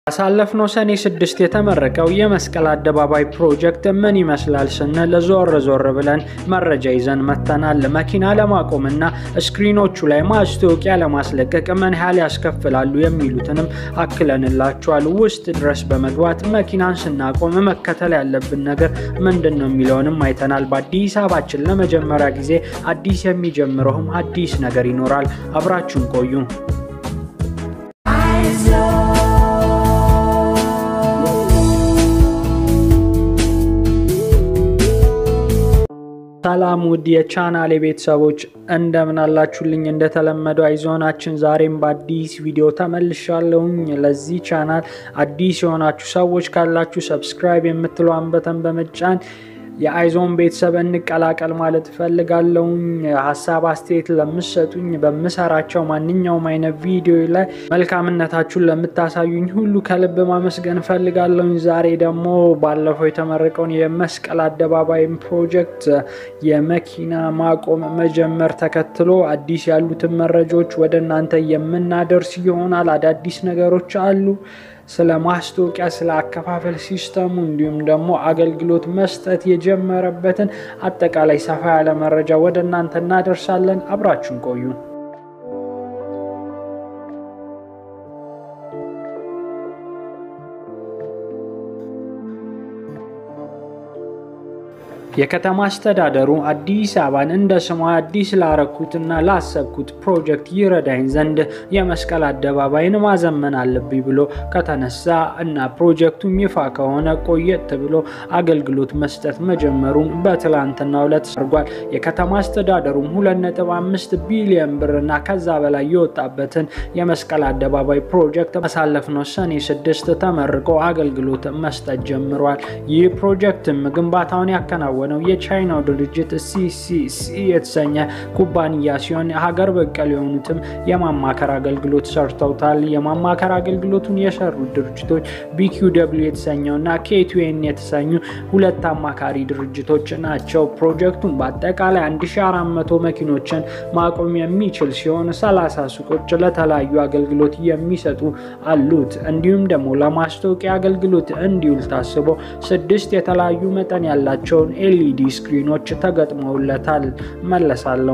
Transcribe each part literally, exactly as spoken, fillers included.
አሳለፍነው ሰኔ ስድስት የተመረቀው የመስቀል አደባባይ ፕሮጀክት ምን ይመስላል ስንል ዞር ዞር ብለን መረጃ ይዘን መተናል። መኪና ለማቆምና ስክሪኖቹ ላይ ማስታወቂያ ለማስለቀቅ ምን ያህል ያስከፍላሉ የሚሉትንም አክለንላችኋል። ውስጥ ድረስ በመግባት መኪናን ስናቆም መከተል ያለብን ነገር ምንድነው የሚለውንም አይተናል። በአዲስ አበባችን ለመጀመሪያ ጊዜ አዲስ የሚጀምረውም አዲስ ነገር ይኖራል። አብራችሁን ቆዩ። ሰላም ውድ የቻናሌ ቤተሰቦች እንደምን አላችሁልኝ? እንደተለመደው አይዞናችን ዛሬም በአዲስ ቪዲዮ ተመልሻለሁ። ለዚህ ቻናል አዲስ የሆናችሁ ሰዎች ካላችሁ ሰብስክራይብ የምትለዋን በተን በመጫን የአይዞን ቤተሰብ እንቀላቀል ማለት ፈልጋለሁ። ሐሳብ አስተያየት ለምትሰጡኝ በመሰራቸው ማንኛውም አይነት ቪዲዮ ላይ መልካምነታችሁን ለምታሳዩኝ ሁሉ ከልብ ማመስገን ፈልጋለሁ። ዛሬ ደግሞ ባለፈው የተመረቀውን የመስቀል አደባባይ ፕሮጀክት የመኪና ማቆም መጀመር ተከትሎ አዲስ ያሉትን መረጃዎች ወደ እናንተ የምናደርስ ይሆናል። አዳዲስ ነገሮች አሉ። ስለ ማስታወቂያ ስለ አከፋፈል ሲስተሙ እንዲሁም ደግሞ አገልግሎት መስጠት የጀመረበትን አጠቃላይ ሰፋ ያለ መረጃ ወደ እናንተ እናደርሳለን። አብራችሁን ቆዩ። የከተማ አስተዳደሩ አዲስ አበባን እንደ ስሟ አዲስ ላረኩትና ላሰብኩት ፕሮጀክት ይረዳኝ ዘንድ የመስቀል አደባባይን ማዘመን አለብኝ ብሎ ከተነሳ እና ፕሮጀክቱም ይፋ ከሆነ ቆየት ብሎ አገልግሎት መስጠት መጀመሩን በትላንትናው ዕለት አድርጓል። የከተማ አስተዳደሩም ሁለት ነጥብ አምስት ቢሊዮን ብርና ከዛ በላይ የወጣበትን የመስቀል አደባባይ ፕሮጀክት አሳለፍነው ሰኔ ስድስት ተመርቆ አገልግሎት መስጠት ጀምሯል። ይህ ፕሮጀክትም ግንባታውን ያከናወነው ነው የቻይናው ድርጅት ሲሲሲ የተሰኘ ኩባንያ ሲሆን ሀገር በቀል የሆኑትም የማማከር አገልግሎት ሰርተውታል። የማማከር አገልግሎቱን የሰሩት ድርጅቶች ቢኪውደብሊው የተሰኘውና ኬቲዩኤን የተሰኙ ሁለት አማካሪ ድርጅቶች ናቸው። ፕሮጀክቱን በአጠቃላይ አንድ ሺህ አራት መቶ መኪኖችን ማቆም የሚችል ሲሆን ሰላሳ ሱቆች ለተለያዩ አገልግሎት የሚሰጡ አሉት። እንዲሁም ደግሞ ለማስታወቂያ አገልግሎት እንዲውል ታስቦ ስድስት የተለያዩ መጠን ያላቸውን ኤልኢዲ ስክሪኖች ተገጥመውለታል። መለሳለሁ።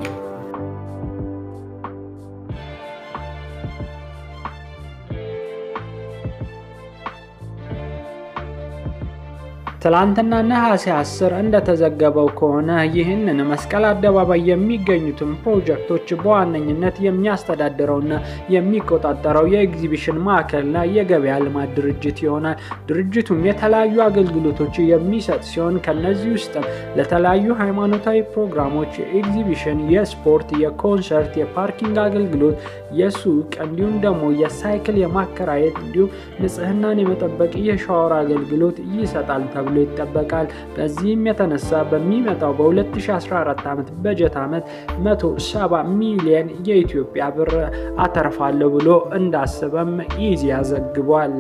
ትላንትና ነሐሴ አስር እንደተዘገበው ከሆነ ይህንን መስቀል አደባባይ የሚገኙትን ፕሮጀክቶች በዋነኝነት የሚያስተዳድረውና የሚቆጣጠረው የኤግዚቢሽን ማዕከልና የገበያ ልማት ድርጅት ይሆናል። ድርጅቱም የተለያዩ አገልግሎቶች የሚሰጥ ሲሆን ከነዚህ ውስጥ ለተለያዩ ሃይማኖታዊ ፕሮግራሞች፣ የኤግዚቢሽን፣ የስፖርት፣ የኮንሰርት፣ የፓርኪንግ አገልግሎት፣ የሱቅ እንዲሁም ደግሞ የሳይክል የማከራየት እንዲሁም ንጽህናን የመጠበቅ የሻወር አገልግሎት ይሰጣል ተብሎ ይጠበቃል። በዚህም የተነሳ በሚመጣው በ2014 ዓመት በጀት ዓመት መቶ ሰባ ሚሊዮን የኢትዮጵያ ብር አተርፋለሁ ብሎ እንዳሰበም ኢዜአ ዘግቧል።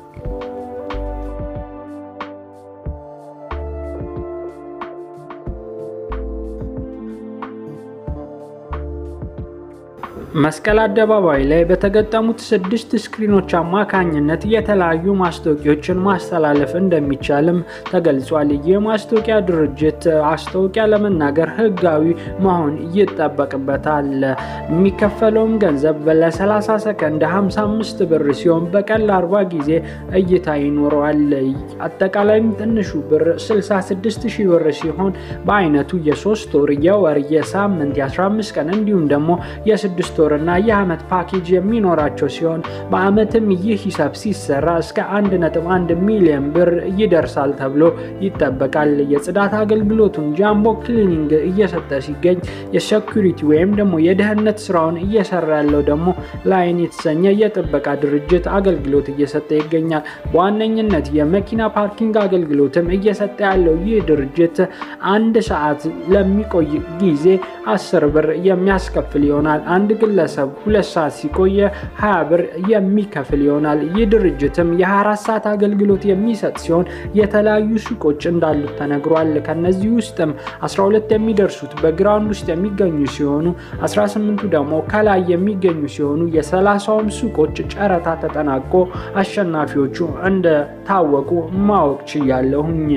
መስቀል አደባባይ ላይ በተገጠሙት ስድስት ስክሪኖች አማካኝነት የተለያዩ ማስታወቂያዎችን ማስተላለፍ እንደሚቻልም ተገልጿል። የማስታወቂያ ድርጅት ማስታወቂያ ለመናገር ህጋዊ መሆን ይጠበቅበታል። የሚከፈለውም ገንዘብ ለ30 ሰከንድ ሃምሳ አምስት ብር ሲሆን በቀን አርባ ጊዜ እይታ ይኖረዋል። አጠቃላይ ትንሹ ብር ስልሳ ስድስት ሺህ ብር ሲሆን በአይነቱ የሶስት ወር፣ የወር፣ የሳምንት፣ የ15 ቀን እንዲሁም ደግሞ የስድስት ወርና የአመት ፓኬጅ የሚኖራቸው ሲሆን በአመትም ይህ ሂሳብ ሲሰራ እስከ አንድ ነጥብ አንድ ሚሊዮን ብር ይደርሳል ተብሎ ይጠበቃል። የጽዳት አገልግሎቱን ጃምቦ ክሊኒንግ እየሰጠ ሲገኝ የሴኩሪቲ ወይም ደግሞ የደህንነት ስራውን እየሰራ ያለው ደግሞ ላይን የተሰኘ የጥበቃ ድርጅት አገልግሎት እየሰጠ ይገኛል። በዋነኝነት የመኪና ፓርኪንግ አገልግሎትም እየሰጠ ያለው ይህ ድርጅት አንድ ሰዓት ለሚቆይ ጊዜ አስር ብር የሚያስከፍል ይሆናል። አንድ ግለሰብ ሁለት ሰዓት ሲቆየ ሃያ ብር የሚከፍል ይሆናል። ይህ ድርጅትም የ24 ሰዓት አገልግሎት የሚሰጥ ሲሆን የተለያዩ ሱቆች እንዳሉት ተነግሯል። ከነዚህ ውስጥም አስራ ሁለት የሚደርሱት በግራውንድ ውስጥ የሚገኙ ሲሆኑ አስራ ስምንቱ ደግሞ ከላይ የሚገኙ ሲሆኑ የ30ም ሱቆች ጨረታ ተጠናቆ አሸናፊዎቹ እንደታወቁ ማወቅ ችያለሁኝ።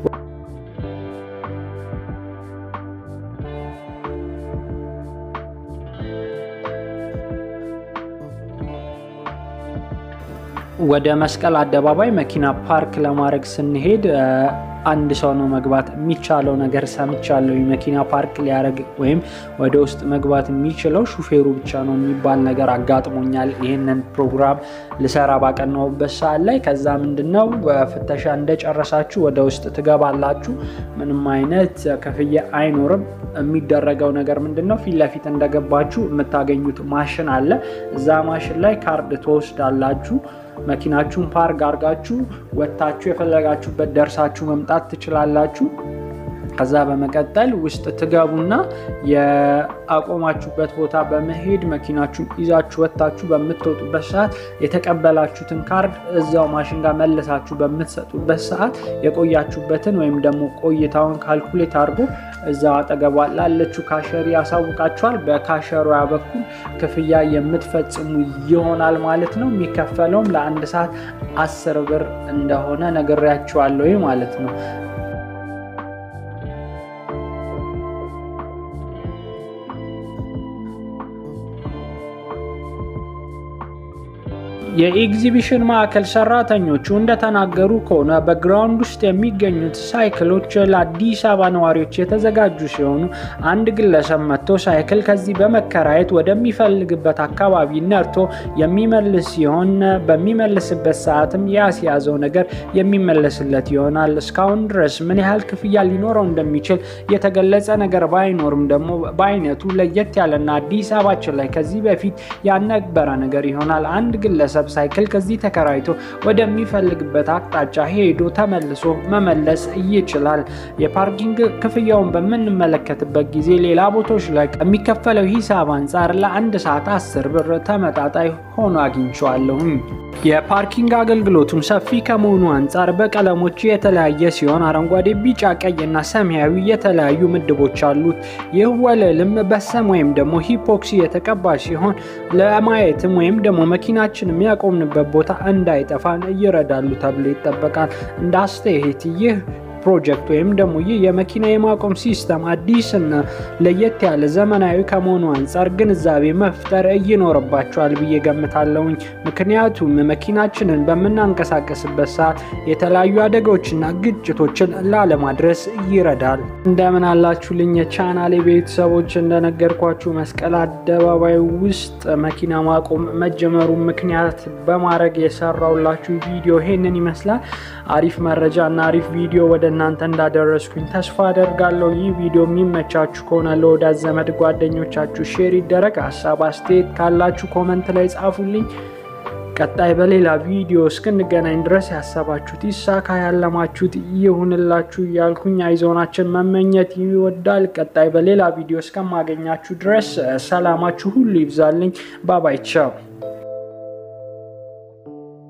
ወደ መስቀል አደባባይ መኪና ፓርክ ለማድረግ ስንሄድ አንድ ሰው ነው መግባት የሚቻለው ነገር ሰምቻለሁ። መኪና ፓርክ ሊያረግ ወይም ወደ ውስጥ መግባት የሚችለው ሹፌሩ ብቻ ነው የሚባል ነገር አጋጥሞኛል። ይሄንን ፕሮግራም ልሰራ ባቀናውበት ሰዓት ላይ ከዛ ምንድነው በፍተሻ እንደጨረሳችሁ ወደ ውስጥ ትገባላችሁ። ምንም አይነት ክፍያ አይኖርም። የሚደረገው ነገር ምንድነው ፊት ለፊት እንደገባችሁ የምታገኙት ማሽን አለ። እዛ ማሽን ላይ ካርድ ትወስዳላችሁ። መኪናችሁን ፓርክ አድርጋችሁ ወጣችሁ የፈለጋችሁበት ደርሳችሁ መምጣት ትችላላችሁ። ከዛ በመቀጠል ውስጥ ትገቡና የአቆማችሁበት ቦታ በመሄድ መኪናችሁን ይዛችሁ ወጣችሁ በመትወጡበት ሰዓት የተቀበላችሁትን ካርድ እዛው ማሽን ጋር መለሳችሁ በመትሰጡበት ሰዓት የቆያችሁበትን ወይም ደግሞ ቆይታውን ካልኩሌት አድርጎ እዛው አጠገቧ ላለችው ካሸሪ ያሳውቃችኋል። በካሸሯ በኩል ክፍያ የምትፈጽሙ ይሆናል ማለት ነው። የሚከፈለውም ለአንድ ሰዓት አስር ብር እንደሆነ ነግሬያችኋለሁ ማለት ነው። የኤግዚቢሽን ማዕከል ሰራተኞቹ እንደተናገሩ ከሆነ በግራውንድ ውስጥ የሚገኙት ሳይክሎች ለአዲስ አበባ ነዋሪዎች የተዘጋጁ ሲሆኑ አንድ ግለሰብ መጥቶ ሳይክል ከዚህ በመከራየት ወደሚፈልግበት አካባቢ ነርቶ የሚመልስ ሲሆን በሚመልስበት ሰዓትም ያስያዘው ነገር የሚመለስለት ይሆናል። እስካሁን ድረስ ምን ያህል ክፍያ ሊኖረው እንደሚችል የተገለጸ ነገር ባይኖርም ደግሞ በአይነቱ ለየት ያለና አዲስ አበባችን ላይ ከዚህ በፊት ያልነበረ ነገር ይሆናል። አንድ ግለሰብ ሳይክል ከዚህ ተከራይቶ ወደሚፈልግበት አቅጣጫ ሄዶ ተመልሶ መመለስ ይችላል። የፓርኪንግ ክፍያውን በምንመለከትበት ጊዜ ሌላ ቦታዎች ላይ የሚከፈለው ሂሳብ አንፃር ለአንድ ሰዓት አስር ብር ተመጣጣኝ ሆኖ አግኝቼዋለሁ። የፓርኪንግ አገልግሎቱም ሰፊ ከመሆኑ አንፃር በቀለሞች የተለያየ ሲሆን አረንጓዴ፣ ቢጫ፣ ቀይና ሰማያዊ የተለያዩ ምድቦች አሉት። ይህ ወለልም በሰም ወይም ደግሞ ሂፖክሲ የተቀባ ሲሆን ለማየትም ወይም ደግሞ መኪናችን የሚያቆምንበት ቦታ እንዳይጠፋን ይረዳሉ ተብሎ ይጠበቃል። እንደ አስተያየት ይህ ፕሮጀክት ወይም ደግሞ ይህ የመኪና የማቆም ሲስተም አዲስና ለየት ያለ ዘመናዊ ከመሆኑ አንፃር ግንዛቤ መፍጠር ይኖርባቸዋል ብዬ ገምታለሁ። ምክንያቱም መኪናችንን በመናንቀሳቀስበት ሰዓት የተለያዩ አደጋዎችና ግጭቶችን ላለማድረስ ይረዳል። እንደምን አላችሁልኝ የቻናሌ ቤተሰቦች? እንደነገርኳችሁ መስቀል አደባባይ ውስጥ መኪና ማቆም መጀመሩ ምክንያት በማድረግ የሰራውላችሁ ቪዲዮ ይሄንን ይመስላል። አሪፍ መረጃና አሪፍ ቪዲዮ ወደ እናንተ እንዳደረስኩኝ ተስፋ አደርጋለሁ። ይህ ቪዲዮ የሚመቻችሁ ከሆነ ለወዳጅ ዘመድ ጓደኞቻችሁ ሼር ይደረግ። ሀሳብ አስተያየት ካላችሁ ኮሜንት ላይ ጻፉልኝ። ቀጣይ በሌላ ቪዲዮ እስክንገናኝ ድረስ ያሰባችሁት ይሳካ፣ ያለማችሁት ይሁንላችሁ እያልኩኝ አይዞናችን መመኘት ይወዳል። ቀጣይ በሌላ ቪዲዮ እስከማገኛችሁ ድረስ ሰላማችሁ ሁሉ ይብዛልኝ። ባባይ ቻው።